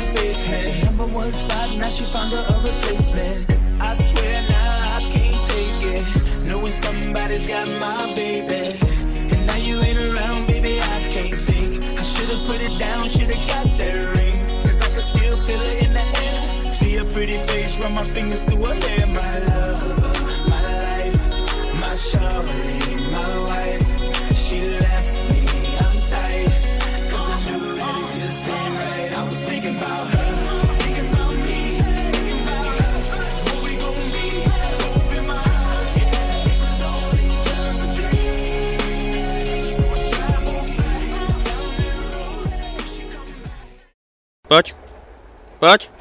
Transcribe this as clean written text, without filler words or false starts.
face, man. Number one spot, now she found her a replacement. I swear now I can't take it, knowing somebody's got my baby. And now you ain't around, baby, I can't think. I should've put it down, should've got that ring, cause I can still feel it in the air. See a pretty face, run my fingers through her hair. My love, my life, my shawty, my wife. She left me, I'm tight, cause I knew that it just ain't right. I was thinking about her, thinking about me, thinking about us, what we gon' be, hope in my heart. Yeah, it was only just a dream. So I travel back down the road. She come back. Pojď.